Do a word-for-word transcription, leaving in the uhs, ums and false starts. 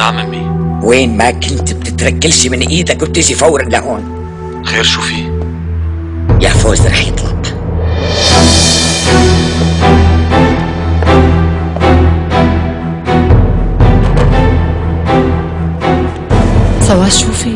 نعم أمي. وين ما كنت بتتركلش من إيدك وبتيجي فورا لهون. خير شو في؟ يا فوز رح يطلع. فواز شو في؟